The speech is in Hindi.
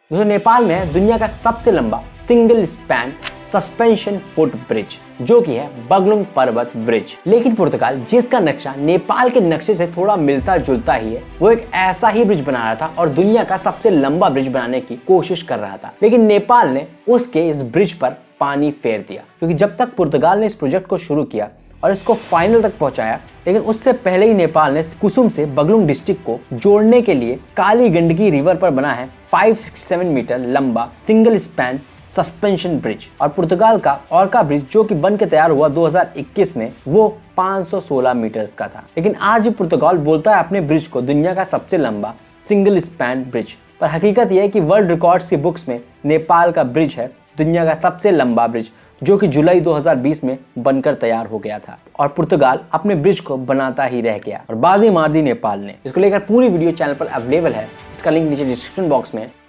दोस्तों नेपाल में है दुनिया का सबसे लंबा single span suspension footbridge, जो कि है बगलुंग पर्वत ब्रिज। लेकिन पुर्तगाल जिसका नक्शा नेपाल के नक्शे से थोड़ा मिलता जुलता ही है, वो एक ऐसा ही ब्रिज बना रहा था और दुनिया का सबसे लंबा ब्रिज बनाने की कोशिश कर रहा था। लेकिन नेपाल ने उसके इस ब्रिज पर पानी फेर दिया, क्योंकि जब तक पुर्तगाल ने इस प्रोजेक्ट को शुरू किया और इसको फाइनल तक पहुंचाया, लेकिन उससे पहले ही नेपाल ने कुसुम से बगलुंग डिस्ट्रिक्ट को जोड़ने के लिए काली गंडकी रिवर पर बना है 567 मीटर लंबा सिंगल स्पैन सस्पेंशन ब्रिज। और पुर्तगाल का ओरका ब्रिज जो कि बन के तैयार हुआ 2021 में, वो 516 मीटर्स का था। लेकिन आज भी पुर्तगाल बोलता है अपने ब्रिज को दुनिया का सबसे लंबा सिंगल स्पैन ब्रिज, पर हकीकत यह है कि वर्ल्ड रिकॉर्ड्स की बुक्स में नेपाल का ब्रिज है दुनिया का सबसे लंबा ब्रिज, जो कि जुलाई 2020 में बनकर तैयार हो गया था। और पुर्तगाल अपने ब्रिज को बनाता ही रह गया और बाजी मार दी नेपाल ने। इसको लेकर पूरी वीडियो चैनल पर अवेलेबल है, इसका लिंक नीचे डिस्क्रिप्शन बॉक्स में